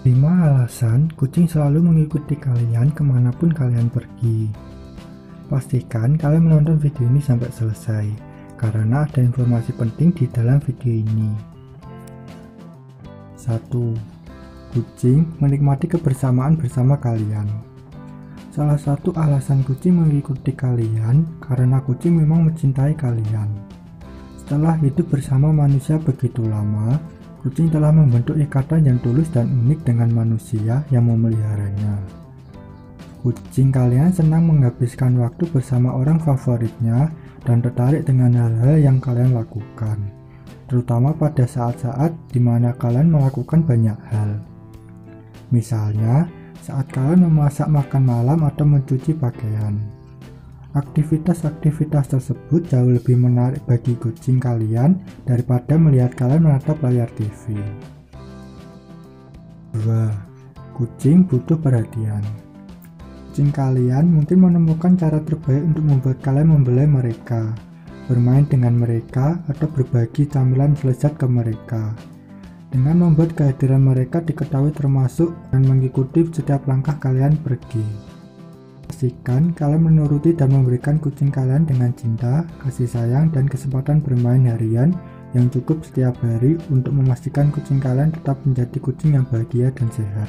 5 alasan kucing selalu mengikuti kalian kemanapun kalian pergi. Pastikan kalian menonton video ini sampai selesai, karena ada informasi penting di dalam video ini. 1. Kucing menikmati kebersamaan bersama kalian. Salah satu alasan kucing mengikuti kalian karena kucing memang mencintai kalian. Setelah hidup bersama manusia begitu lama, kucing telah membentuk ikatan yang tulus dan unik dengan manusia yang memeliharanya. Kucing kalian senang menghabiskan waktu bersama orang favoritnya dan tertarik dengan hal-hal yang kalian lakukan, terutama pada saat-saat di mana kalian melakukan banyak hal. Misalnya, saat kalian memasak makan malam atau mencuci pakaian. Aktivitas-aktivitas tersebut jauh lebih menarik bagi kucing kalian daripada melihat kalian menatap layar TV. 2. Kucing butuh perhatian. Kucing kalian mungkin menemukan cara terbaik untuk membuat kalian membelai mereka, bermain dengan mereka, atau berbagi camilan lezat ke mereka. Dengan membuat kehadiran mereka diketahui termasuk dan mengikuti setiap langkah kalian pergi. Pastikan kalian menuruti dan memberikan kucing kalian dengan cinta, kasih sayang, dan kesempatan bermain harian yang cukup setiap hari untuk memastikan kucing kalian tetap menjadi kucing yang bahagia dan sehat.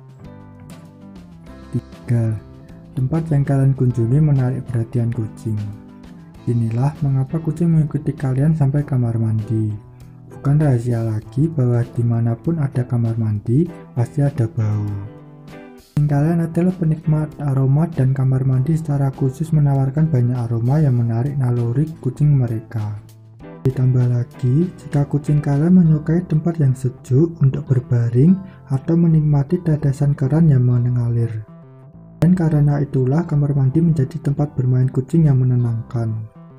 3. Tempat yang kalian kunjungi menarik perhatian kucing. Inilah mengapa kucing mengikuti kalian sampai kamar mandi. Bukan rahasia lagi bahwa dimanapun ada kamar mandi, pasti ada bau. Kucing kalian adalah penikmat aroma dan kamar mandi secara khusus menawarkan banyak aroma yang menarik naluri kucing mereka. Ditambah lagi, jika kucing kalian menyukai tempat yang sejuk untuk berbaring atau menikmati tetesan keran yang mengalir. Dan karena itulah kamar mandi menjadi tempat bermain kucing yang menenangkan.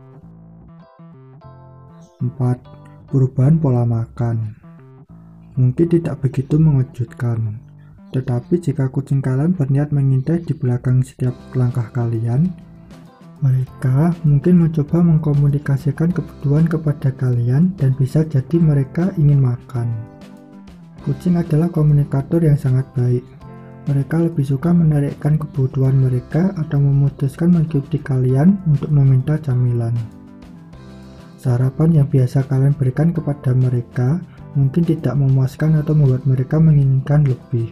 4. Perubahan pola makan. Mungkin tidak begitu mengejutkan, tetapi jika kucing kalian berniat mengintai di belakang setiap langkah kalian, mereka mungkin mencoba mengkomunikasikan kebutuhan kepada kalian dan bisa jadi mereka ingin makan. Kucing adalah komunikator yang sangat baik. Mereka lebih suka menarikkan kebutuhan mereka atau memutuskan mengikuti kalian untuk meminta camilan. Sarapan yang biasa kalian berikan kepada mereka mungkin tidak memuaskan atau membuat mereka menginginkan lebih.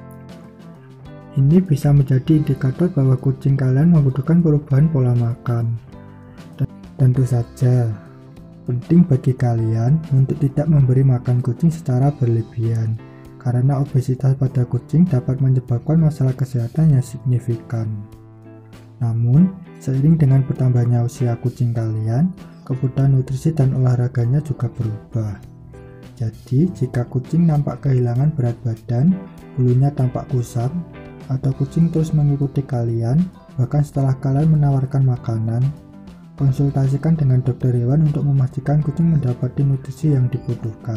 Ini bisa menjadi indikator bahwa kucing kalian membutuhkan perubahan pola makan. Dan tentu saja, penting bagi kalian untuk tidak memberi makan kucing secara berlebihan, karena obesitas pada kucing dapat menyebabkan masalah kesehatan yang signifikan. Namun, seiring dengan bertambahnya usia kucing kalian, kebutuhan nutrisi dan olahraganya juga berubah. Jadi, jika kucing nampak kehilangan berat badan, bulunya tampak kusam, atau kucing terus mengikuti kalian, bahkan setelah kalian menawarkan makanan, konsultasikan dengan dokter hewan untuk memastikan kucing mendapati nutrisi yang dibutuhkan.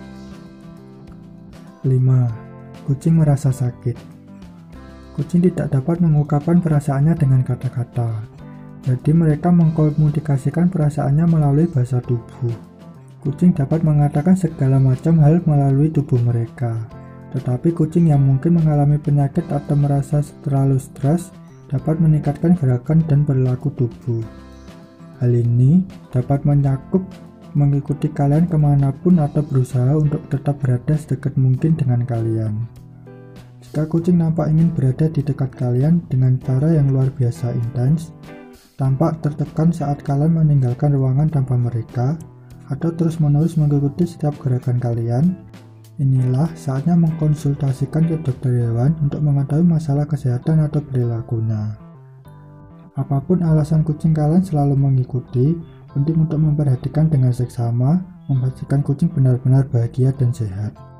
5. Kucing merasa sakit. Kucing tidak dapat mengungkapkan perasaannya dengan kata-kata, jadi mereka mengkomunikasikan perasaannya melalui bahasa tubuh. Kucing dapat mengatakan segala macam hal melalui tubuh mereka. Tetapi kucing yang mungkin mengalami penyakit atau merasa terlalu stres dapat meningkatkan gerakan dan perilaku tubuh. Hal ini dapat mencakup mengikuti kalian kemanapun atau berusaha untuk tetap berada sedekat mungkin dengan kalian. Jika kucing nampak ingin berada di dekat kalian dengan cara yang luar biasa intens, tampak tertekan saat kalian meninggalkan ruangan tanpa mereka, atau terus-menerus mengikuti setiap gerakan kalian, inilah saatnya mengkonsultasikan ke dokter hewan untuk mengetahui masalah kesehatan atau perilakunya. Apapun alasan kucing kalian selalu mengikuti, penting untuk memperhatikan dengan seksama, memastikan kucing benar-benar bahagia dan sehat.